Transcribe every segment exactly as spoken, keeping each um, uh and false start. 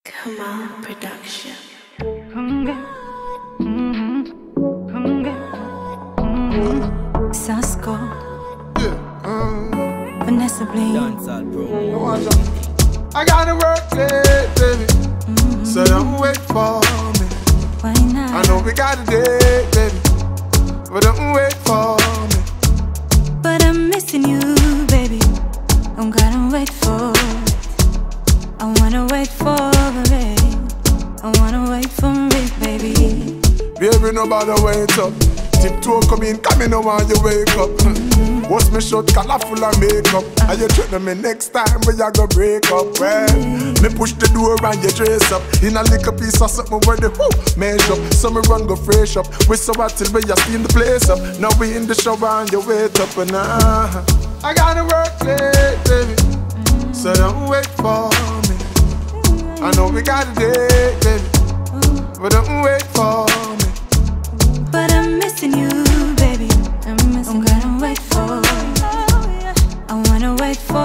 Come on, production. Sasko, Yeah, um, Vanessa Blee. I gotta work late, baby. Mm-hmm. So don't wait for me. Why not? I know we got a date, baby. But don't wait for me. But I'm missing you, baby. Don't gotta wait for it. I wanna wait for it. I wanna wait for it, baby. Baby, nobody wait up. Tiptoe come in, come in, no want you wake up. Mm-hmm. What's me shot, color full of makeup. And you threaten me next time, but you go break up. Well, me push the door and you trace up. In a little piece of something where the whoo measure up. So me run go fresh up. We so hot till we just steam the place up. Now we in the shower and you wait up and uh, I gotta work late, baby. So don't wait for me. I know we got a date, baby. But don't wait for me. But I'm missing you, baby. I'm missing you. Don't gotta wait for it. I wanna wait for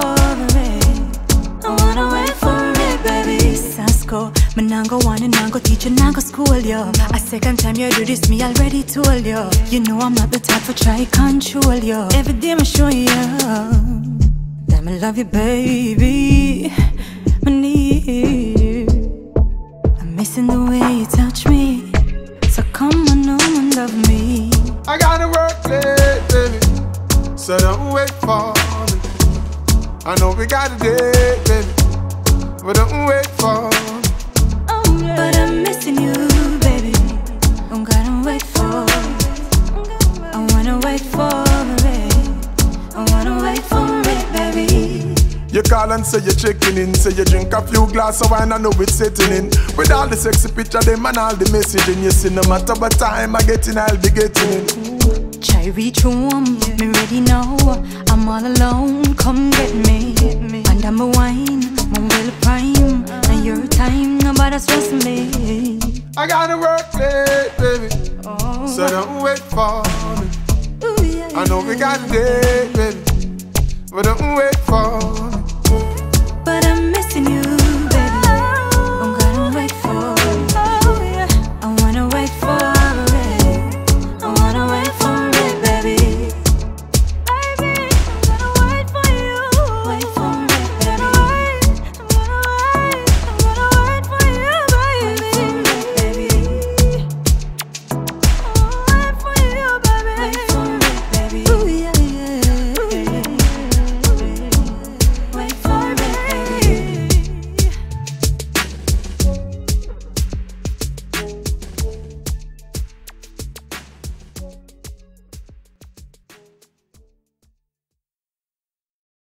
it. I wanna wait for it, baby. Sasko, me nango wanna nango teacher nango school yo. A second time you do this, me already told you. You know I'm not the type for try control yo. Every day I'm showing you that I love you, baby. I need you. I'm missing the way you touch me. So come on, no one love me. I gotta work late, baby. So don't wait for me. I know we got a date, baby. But don't wait for me. Oh, yeah. But I'm missing you, baby. Don't gotta wait for it. I wanna wait for it. I wanna wait for it, baby. You call and say you're checking in. Say you drink a few glasses of wine, I know it's setting in. With all the sexy picture, them and all the messaging. You see, no matter what time I get in, I'll be getting in. Try reach home, me ready now. I'm all alone, come get me. And I'm a wine, my will prime. And your time, nobody stress me. I gotta work late, baby. Oh. So don't wait for me. Ooh, yeah, I know we got a date, baby. But don't wait for me.